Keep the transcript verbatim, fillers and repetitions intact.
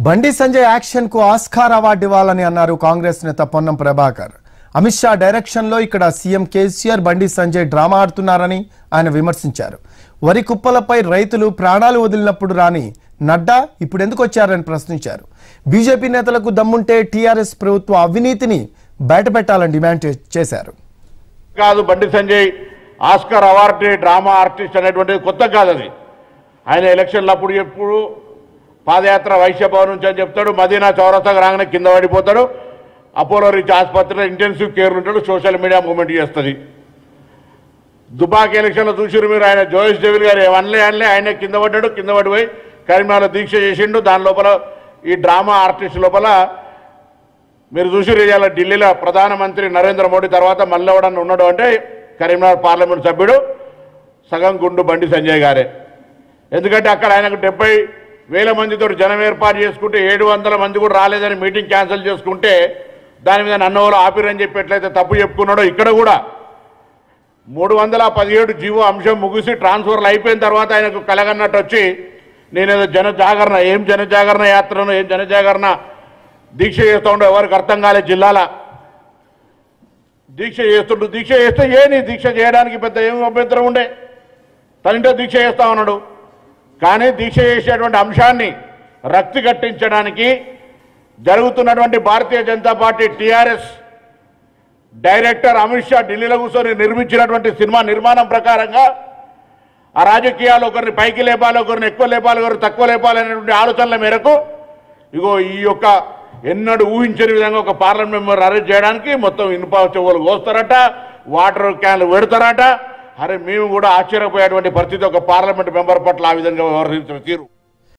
బండి సంజయ్ యాక్షన్ కు Oscar award ఇవ్వాలని అన్నారు కాంగ్రెస్ నేత పొన్నం ప్రభాకర్. అమిత్ షా డైరెక్షన్ లో ఇక్కడ సీఎం కేసీఆర్ బండి సంజయ్ డ్రామా ఆడుతున్నారని ఆయన విమర్శించారు. వరి కుప్పలపై రైతులు ప్రాణాలు వదిలినప్పుడు రాని నడ్డా ఇప్పుడు ఎందుకు వచ్చారని ప్రశ్నించారు. బీజేపీ నేతలకు దమ్ముంటే టీఆర్ఎస్ ప్రభుత్వ అవినీతిని బయటపెట్టాలని డిమాండ్ చేశారు. కాదు Bandi Sanjay Oscar award drama artist అనేటువంటిది కొత్త కాదు. అది ఆయన ఎలక్షన్లు అప్పుడు ఎప్పుడు పాదయాత్ర వైశ్య భవన్ నుంచి అని చెప్తాడు, మదీనా చౌరస్తాకు రాగానే కింద పడిపోతాడు, అపోలో రీచ్ ఆసుపత్రిలో ఇంటెన్సివ్ కేర్ ఉంటాడు, సోషల్ మీడియా మూవ్మెంట్ చేస్తుంది. దుబాక్ ఎలక్షన్లో చూసిరు మీరు, ఆయన జోయిస్ డెవిల్ గారు అనలే అనలే ఆయన కింద పడ్డాడు, కింద పడిపోయి కరీంనగర్లో దీక్ష చేసిండు. దాని లోపల ఈ డ్రామా ఆర్టిస్ట్ లోపల మీరు చూసిరు, ఇవాళ ఢిల్లీలో ప్రధానమంత్రి నరేంద్ర మోడీ తర్వాత మళ్ళీ ఎవడన్నా ఉన్నాడు అంటే కరీంనగర్ పార్లమెంట్ సభ్యుడు సగం గుండు బండి సంజయ్ గారే. ఎందుకంటే అక్కడ ఆయనకు డెబ్బై వేల మందితో జనం ఏర్పాటు చేసుకుంటే ఏడు వందల మంది కూడా రాలేదని మీటింగ్ క్యాన్సిల్ చేసుకుంటే దాని మీద నన్నోళ్ళు ఆపిరని చెప్పి ఎట్లయితే తప్పు చెప్పుకున్నాడో ఇక్కడ కూడా మూడు వందల పదిహేడు జీవో అంశం ముగిసి ట్రాన్స్ఫర్లు అయిపోయిన తర్వాత ఆయనకు కలగన్నట్టు వచ్చి నేనేదో జన జాగరణ ఏం జన జాగరణ యాత్రను ఏం జన జాగరణ దీక్ష చేస్తూ ఉండో ఎవరికి అర్థం కాలే. జిల్లాల దీక్ష చేస్తుంటూ దీక్ష చేస్తే ఏ నీ దీక్ష చేయడానికి పెద్ద ఏం అభ్యంతరం ఉండే, తనింటే దీక్ష చేస్తా ఉన్నాడు. కానీ దీక్ష చేసేటువంటి అంశాన్ని రక్తి కట్టించడానికి జరుగుతున్నటువంటి Bharatiya Janata party TRS director Amit Shah ఢిల్లీలో కూర్చొని నిర్మించినటువంటి సినిమా నిర్మాణం ప్రకారంగా ఆ రాజకీయాలు ఒకరిని పైకి లేపాలి, ఒకరిని ఎక్కువ లేపాలి, ఒకరు తక్కువ లేపాలి అనేటువంటి ఆలోచనల మేరకు ఇగో ఈ యొక్క ఎన్నడూ ఊహించని విధంగా ఒక పార్లమెంట్ మెంబర్ అరెస్ట్ చేయడానికి మొత్తం ఇనుప చెవులు కోస్తారట, వాటర్ క్యాన్లు పెడతారట. అరే మేము కూడా ఆశ్చర్యపోయేటువంటి పరిస్థితి ఒక పార్లమెంట్ మెంబర్ పట్ల ఆ విధంగా వ్యవహరించిన తీరు.